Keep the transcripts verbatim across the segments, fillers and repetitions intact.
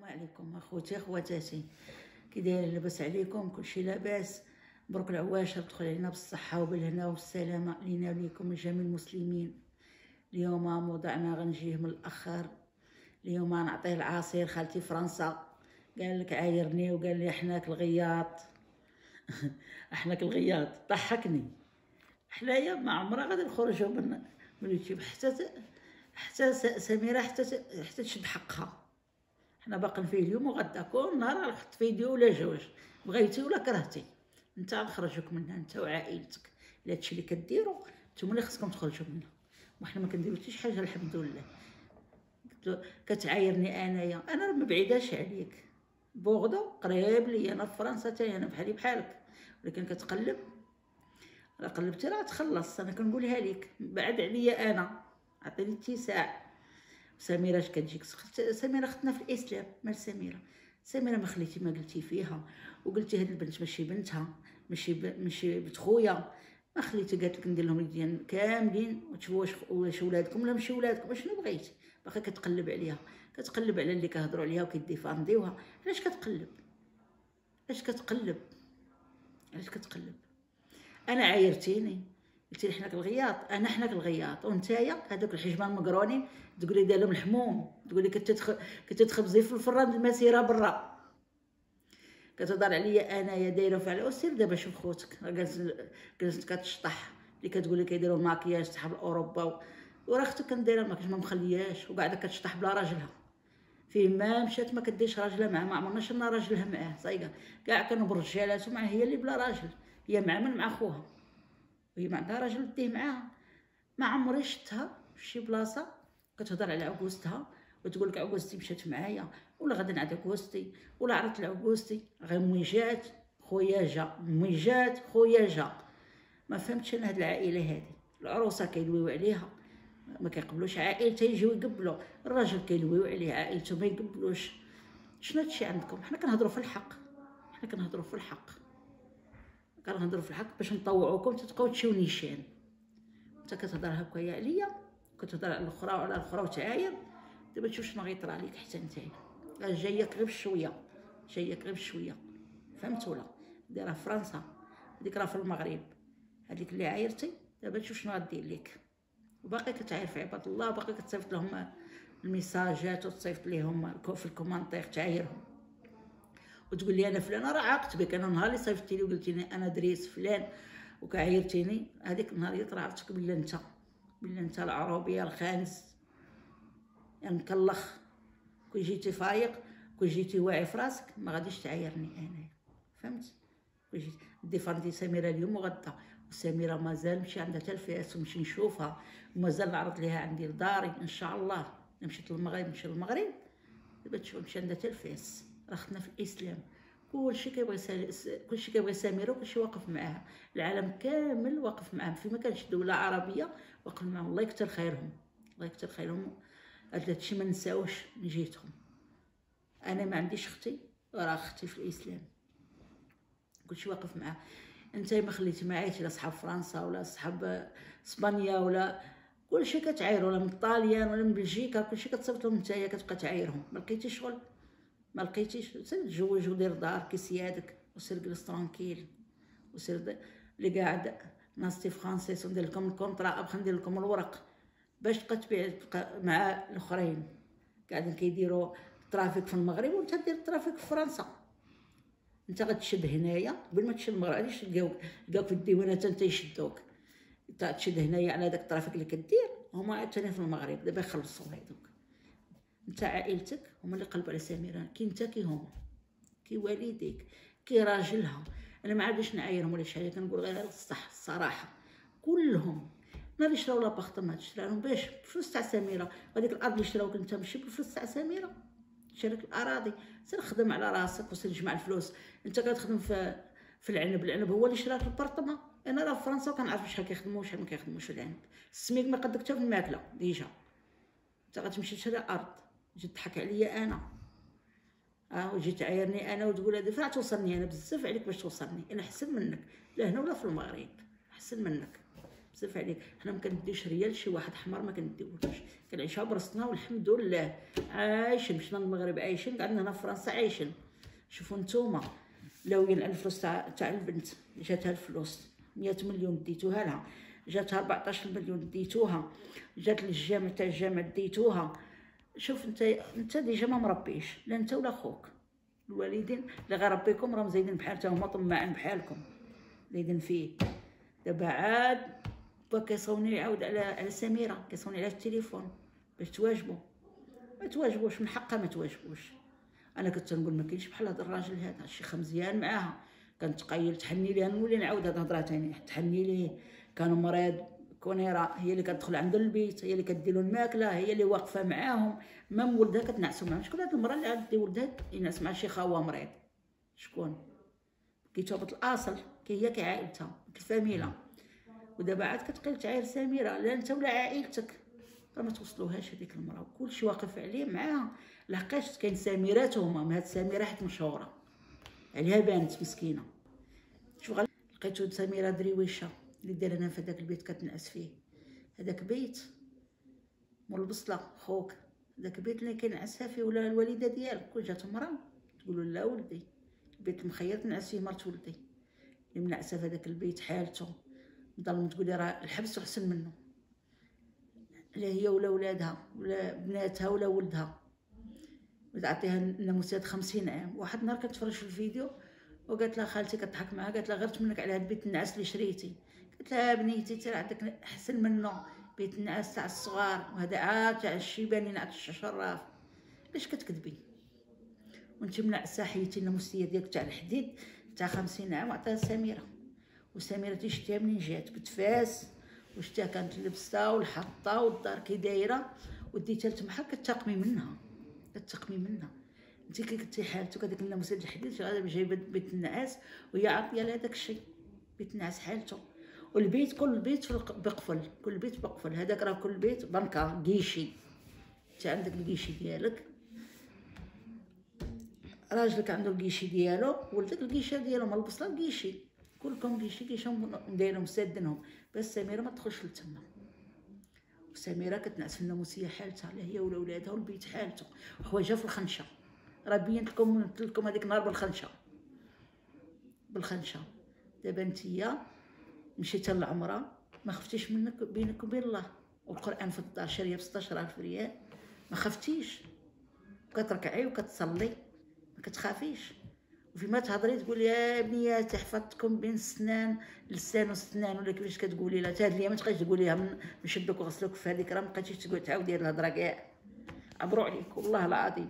عليكم اخوتي اخواتاتي، كي دايرين؟ لاباس عليكم؟ كلشي لاباس؟ مبروك العواشر، تدخل علينا بالصحه وبالهنا والسلامه لينا وليكم لجميع المسلمين. اليوم موضوعنا غنجيه من الاخر. اليوم نعطيه العصير. خالتي فرنسا قال لك عايرني وقال لي حناك الغياط حناك الغياط. ضحكني. حنايا ما عمرها غادي نخرجوا من من اليوتيوب حتى حتى سميره حتى حتى تشد حقها. حنا باقين فيه اليوم وغدا، كل نهار نحط فيديو ولا جوج، بغيتي ولا كرهتي. انت غنخرجوك منها انت وعائلتك. الا هادشي اللي كديروا نتوما اللي خصكم تخرجوا منها، وحنا ما كنديرو حتى شي حاجه الحمد لله. كتعايرني انايا، انا ما بعيداش عليك، بوغدو قريب ليا، انا في فرنسا حتى انا بحالي بحالك، ولكن كتقلب راه قلبتي راه تخلص. انا كنقولها لك، بعد عليا انا، عطيني اتساع. سميره اش كتجيك؟ سميره اختنا في الاسلام. مال سميره؟ سميره ما خليتي ما قلتي فيها، وقلتي هاد البنت ماشي بنتها، ماشي ب... ماشي بنت خويا. ما خليتي، قالت لك ندير لهم الدين كاملين وتشوفوا واش واش ولادكم ولا ماشي ولادكم. شنو بغيتي؟ باقي كتقلب عليها، كتقلب على اللي كيهضروا عليها وكيديفانديوها. علاش كتقلب؟ علاش كتقلب؟ علاش كتقلب؟ انا عايرتيني، قلتي لي حناك الغياط. انا حناك الغياط، ونتايا هذوك الحجمان المقرونين تقولي دايرهم الحموم، تقولي كتتخ... كتتخبزي في الفران المسيره برا. كتهضر عليا انايا دايره فعل سير دابا شوف خوتك جالسه جالسه كتشطح، اللي كتقولي كيديروا الماكياج تاع اوروبا، وراه اختك كان دايره الماكياج ما مخلياش وقاعده كتشطح بلا راجلها. فيه ما مشات ما كديش راجلها معها، ما عمرنا شفنا راجلها معاه صايقه. كاع كانوا برجالات ومعها، هي اللي بلا راجل. هي مع من؟ مع خوها، وهي ما عندها راجل ديه معاها. ما عمري شفتها في شي بلاصه كتهضر على عكوزتها وتقول لك عكوزتي مشات معايا، ولا غدا نعد عكوزتي، ولا عرفت لعكوزتي. غير مي جات خويا جا، مي جات خويا جا. ما فهمتش انا هاد العائله هادي. العروسه كيلويو عليها ما كيقبلوش، عائلتها يجيو يقبلوا، الراجل كيلويو عليه عائلته ما يقبلوش. شنو هادشي عندكم؟ حنا كنهضروا في الحق، حنا كنهضروا في الحق، كنهضروا في الحق باش نطوعوكم تبقاو تشيو نيشان. انت كتهضر هكايا عليا، كتهضر على الاخرى وعلى الاخرى وتعاير. دابا تشوف شنو غيطرى عليك حتى نتايا. جايك غير بشويه، جايك غير بشويه، فهمت ولا؟ دي راه فرنسا، هذيك راه في المغرب. هذيك اللي عايرتي دابا تشوف شنو غدير لك. وباقي كتعاير في عباد الله، باقي كتصيفط لهم الميساجات وتصيفط ليهم في الكومونتير تعايرهم، وتقول لي انا فلانه راه عاقت بك. انا نهار اللي صيفطتي لي وقلتي لي انا دريس فلان وكعايرتيني، هذيك النهار اللي عرفتك بلي انت بلي انت العروبيه الخانس. يعني مكلخ، كون جيتي فايق، كون جيتي واعي في راسك ما غاديش تعايرني انايا، فهمت؟ كون جيتي ديفاندي سميره اليوم وغدا، وسميره مازال مشي عندها حتى الفاس ونمشي نشوفها، ومازال نعرض ليها عندي لداري ان شاء الله. مشيت للمغرب نمشي للمغرب دابا تشوف نمشي عندها حتى الفاس. راه اختنا في الاسلام، كلشي كيبغي سال... كلشي كيبغي سميره وكلشي واقف معاها. العالم كامل واقف معاهم، فيما كانش دوله عربيه واقف معاهم. الله يكثر خيرهم، الله يكثر خيرهم. هذا الشيء ما نساوش من جهتهم. انا ما عنديش اختي، راه اختي في الاسلام، كلشي واقف معاه. انت ما خليتي ما عيتي لا صحاب فرنسا ولا صحاب اسبانيا ولا كلشي كتعايروا، ولا من طاليان ولا من بلجيكا، كلشي كتصيفط لهم نتايا كتبقى تعايرهم. ما لقيتيش شغل، ما لقيتيش، سير تزوج ودير دار كي سيادك وسير جلس ترانكيل، وسير اللي قاعد ناستي فرانسيس وندير لكم الكونطرا، ابغى ندير لكم الورق باش تبقى تبيع مع الاخرين. قاعدين كيديروا الترافيك في المغرب وانت دير الترافيك في فرنسا. انت غتشد هنايا قبل ما تشد المغرب، علاش لقاوك لقاوك في الديوانات انت يشدوك. انت تشد هنايا على داك الترافيك اللي كدير، هما عاوتاني في المغرب دابا يخلصوا هذوك. انت عائلتك هما اللي قلبوا على سميره، كي انت كي هما، كي والديك، كي راجلها. انا ما عادش نعايرهم ولا شي حاجه، كنقول غير الصح الصراحه. كلهم نهار اللي شراو لابارتمات شراهم باش بفلوس تاع سميره، وهذيك الارض اللي شراوك انت ماشي بفلوس تاع سميره. شريك الاراضي، سير خدم على راسك وسير جمع الفلوس. انت كتخدم في في العنب، العنب هو اللي شراك البارطمه. انا راه في فرنسا وكنعرف شحال كيخدموا وشحال ما كيخدموش في العنب. السميك ما قدك حتى في الماكله ديجا. انت غتمشي تشري ارض تجي تضحك عليا انا، اه وجي تعايرني انا وتقول هذه فين توصلني؟ انا بزاف عليك باش توصلني، انا احسن منك لا هنا ولا في المغرب، احسن منك بزاف عليك. حنا ما كنديوش ريال شي واحد حمار، ما كنديوهوش، كنعيشوها براسنا والحمد لله. عايشين، مشينا للمغرب عايشين، قعدنا هنا في فرنسا عايشين. شوفوا نتوما لاويين الفلوس تاع تاع البنت، جاتها الفلوس مية مليون ديتوها لها، جاتها أربعطاش مليون ديتوها، جات للجامع تاع الجامع ديتوها. شوف انت انت ديجا ما مربيش، لا انت ولا خوك. الوالدين اللي غيربيكم راهم زايدين بحال حتى هما طماعين بحالكم زايدين فيه. دابا عاد با كيصوني يعاود على على سميره، كيصوني عليها في التليفون باش تواجبوا. ما تواجبوش، من حقها ما تواجبوش. انا كنت نقول ما كاينش بحال هذا الراجل هذا، شي مزيان معاها. كنتقايل تحني ليها، نولي نعاود هاد الهضره ثاني، تحني ليه. كان مريض كونيرا، هي اللي كتدخل عنده البيت، هي اللي كدير له الماكله، هي اللي واقفه معاهم. مام ولدها كتنعسوا معاهم. شكون هاد المراه اللي عاد دي ولدها ينعس مع شي خاوه مريض؟ شكون؟ كيتوبط الاصل كي هي كعائلتها الفاميله. ودابا عاد كتقيل تعاير سميره، لا انت ولا عائلتك. ما توصلوهاش هذيك المراه، كلشي واقف عليه معاها. لحقاش كاين سميرات هما، هاد سميره حيت مشهوره عليها بانت مسكينه. شوف لقيتو سميره دريويشه اللي دايره لنا في هذاك البيت كتنعس فيه. هذاك بيت مول البصله خوك، هذاك البيت اللي كينعسها فيه ولا الوالده ديالك. كون جات مرا تقولوا لا ولدي، البيت المخيط نعس فيه مرت ولدي اللي منعسه في هذاك البيت حالته. مظلم تقولي راه الحبس احسن منه، لا هي ولا ولادها ولا بناتها ولا ولدها. وتعطيها ناموسات خمسين عام. واحد النهار كتفرج في الفيديو وقالت لها خالتي كتضحك معاها، قالت لها غير تمنك على هاد البيت النعاس اللي شريتي. قالت لها بنيتي ترى عندك احسن منه، بيت النعاس تاع الصغار، وهذا عاد تاع الشيباني نعت الشراف. علاش كتكذبي وانت منعسه حيتي الناموسيه ديالك تاع الحديد تاع خمسين عام؟ وعطاها سميره. وسميره تيشتيها منين جات بتفاس، وشتيها كانت لبسه والحطه والدار كي دايره، وديتها لتما كتقمي منها، كتقمي منها. انت كي كنتي حالتك هذاك الناموس ديال الحديد جايبه بيت النعاس وهي عاطيه لها داك الشيء. بيت النعاس حالته، والبيت كل بيت بقفل، كل بيت بقفل. هذاك راه كل بيت بنكه كيشي. انت عندك الكيشي ديالك، راجلك عنده الكيشي ديالو، ولدك الكيشه ديالو، مال البصله الكيشي، كلكم كيشي كيشهم دايرهم سادنهم. بس سميره ما تدخلش لتما. وسميره كتنعس في الناموسيه حالتها، لا هي ولا ولادها، والبيت حالته، وحوايجها في الخنشه. راه بينت لكم قلت لكم هذيك النهار بالخنشه بالخنشه. دابا نتيا مشيتي للعمره ما خفتيش منك بينك وبين الله، والقران في الدار شاريه ب ستة عشر ألف ريال، ما خفتيش. كتركعي وكتصلي ما كتخافيش. وفيما تهضري تقولي يا بنياتي حفظتكم بين السنان لسان وسنان، ولا كيفاش كتقولي لها. هاد الايام ما تبقايش تقوليها من نشدوك وغسلوك في هذيك، راه ما بقيتيش تعاودي هاد الهضره كاع. عبروا عليك والله العظيم.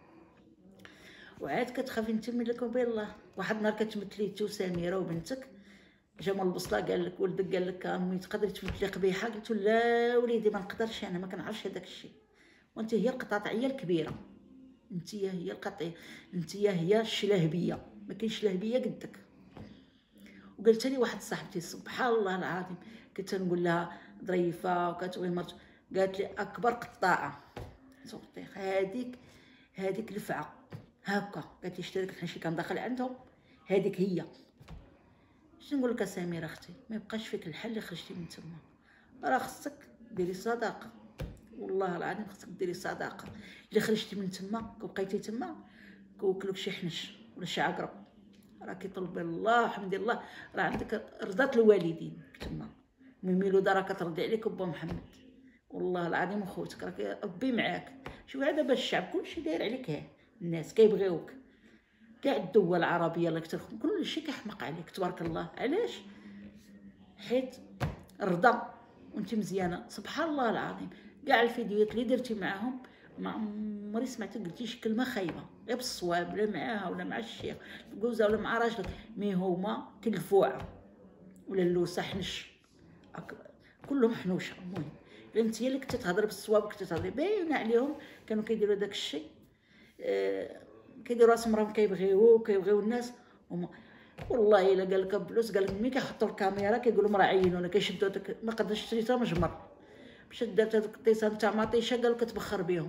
وعاد كتخافي انت منك وبين الله. واحد النهار كتمثلي انت وسميره وبنتك، جا مول البصله قال لك ولدك قال لك امي تقدري تمثلي قبيحه؟ قلت له لا وليدي ما نقدرش، انا ما كنعرفش هذاك الشيء. وانت هي القطاطعيه الكبيره، انت هي القطيع، انت هي الشلهبيه، ما كاينش شلهبيه قدك. وقالت لي واحد صاحبتي سبحان الله العظيم، كنت نقول لها ظريفه وكتبغي مرت، قالت لي اكبر قطاعه صوتي هذيك هذيك لفعه هكا. قالت لي اشتريت الحشي كان داخل عندهم، هذيك هي. شنو نقول لك سميره اختي، ما يبقاش فيك الحل اللي خرجتي من تما. راه خصك ديري صداقه، والله العظيم خصك ديري صداقه. اللي خرجتي من تما وبقيتي تما كوكلوك شي حنش ولا شي عقرب، راه كيطلب الله الحمد لله. راه عندك رضات الوالدين تما، ميميلو دارا كترضي عليك با محمد، والله العظيم. وخوتك راك ربي معاك. شوف هذا باش الشعب كلشي داير عليك، ها الناس كيبغيوك، كاع الدول العربيه الله يكثر خيرهم كلشي كيحمق عليك تبارك الله. علاش؟ حيت رضا وانت مزيانه سبحان الله العظيم. كاع الفيديوهات اللي درتي معاهم ما عمري سمعتك قلتي شي كلمه خايبه، غير بالصواب، لا معاها ولا مع الشيخ الجوزه ولا مع راجلك. مي هما تلفوعه ولا اللوسه حنش كلهم حنوشه. المهم انت هي اللي كنتي تهضري بالصواب، كنتي تهضري باينه عليهم كانوا كيديروا داك الشيء. أه كيديروا راسهم راهم كيبغيو كيبغيو الناس هما. والله الا قال لك بلوس، قال لك ملي كيحطوا الكاميرا كيقولوا راه عينونا كيشدوا داك، ما قدرتش شريتها مجمر، مشات دارت هذوك الطيسان تاع مطيشه قالوا كتبخر بهم.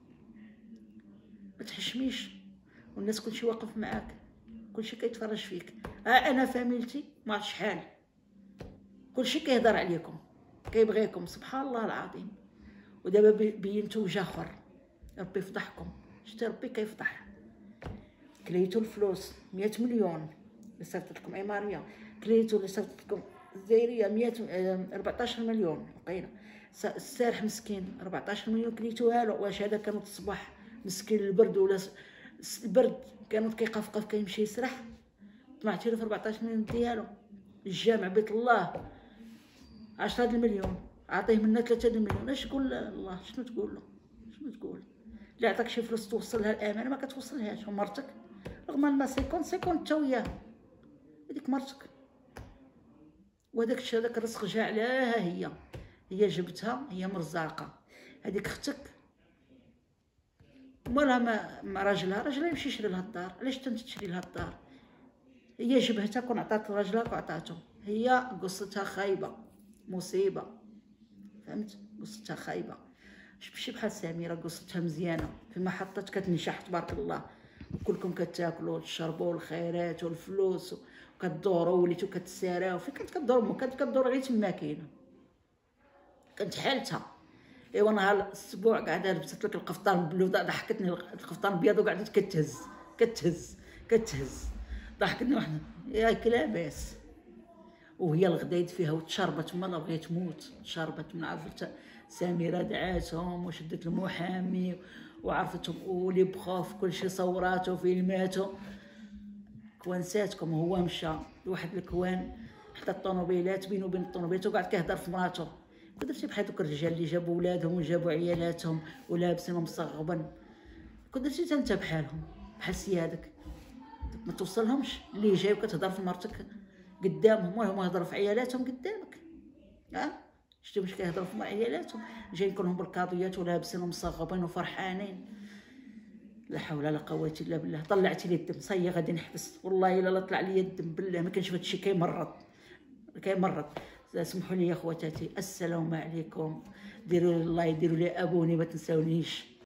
ما تحشميش، والناس كلشي واقف معاك، كلشي كيتفرج فيك. ها انا فاميلتي ما عرفت شحال كلشي كيهضر عليكم. كيبغيكم سبحان الله العظيم. ودابا بينتو وجه اخر، ربي يفضحكم. شتي ربي كيفضح. كليتو الفلوس مية مليون اللي صيفطت لكم عماريه، كليتو اللي صيفطت لكم الجزائريه مية أربعطاش مليون لقينا. السارح مسكين أربعطاش مليون كليتوها له. واش هذا كانوا الصباح مسكين البرد ولا البرد كانوا كيقفقف كيمشي يسرح، طمعتي له في أربعطاش مليون ديالو. الجامع بيت الله عشرة المليون، عطيه منا ثلاثة المليون. اش تقول الله؟ شنو تقول له؟ شنو تقول؟ اللي عطاك شي فلوس توصلها الامانه ما كتوصلهاش. ومرتك رغم ما سيكون سيكون انت وياها، هذيك مرتك. وهداك الشيء هذاك الرزق جا عليها هي، هي جبتها، هي مرزاقه. هذيك اختك مالها ما مع راجلها، راجلها يمشي يشري لها الدار. علاش انت تشري لها الدار؟ هي جبهتها كون عطات راجلها وعطاتو. هي قصتها خايبه، مصيبه، فهمت؟ قصتها خايبه. ماشي بحال سميره قصتها مزيانه، في محطات كتنجح تبارك الله، وكلكم كتاكلوا وتشربوا الخيرات والفلوس وكدوروا وليتو كتساراو. فين كنت كدور؟ كنت كدور غير تما كاينه، كنت حالتها. ايوا نهار الاسبوع قاعده لبست لك القفطان بلو، ضحكتني القفطان ابيض وقعدت كتهز كتهز كتهز ضحكتني واحده ياك لاباس. وهي الغدايد فيها وتشربت، ما بغات تموت، تشربت. من عرفت سميره دعاتهم وشدت المحامي وعرفتهم ولي بخوف كلشي، صوراتو فيلماتو. كوانساتكم هو مشى لواحد الكوان حتى الطوموبيلات، بينو وبين الطوموبيلات وقعد كيهضر في مراتو. كدرتي بحال دوك الرجال اللي جابوا ولادهم وجابوا عيالاتهم ولابسينهم مصغبا، كدرتي حتى انت بحالهم، بحال سيادك ما توصلهمش. اللي جاي وكتهضر في مرتك قدامهم وهم يهضروا في عيالاتهم قدامك. ها شتي واش كيهضروا في عيالاتهم؟ جايين كلهم بالكاضيات ولابسينهم مصغبين وفرحانين. لا حول ولا قوه الا بالله. طلعتي لي الدم صاي غادي نحبس والله الا لا طلع لي الدم بالله ما كانش هادشي كيمرض كيمرض. سمحوا لي يا خواتاتي، السلام عليكم. ديروا لي لايك، ديروا لي ابوني، ما تنساونيش.